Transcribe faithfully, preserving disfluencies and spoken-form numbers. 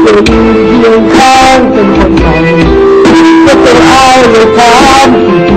จะยืนเคียงข้างเป็นคนใหม่ก็ต้องเอาเลยถาม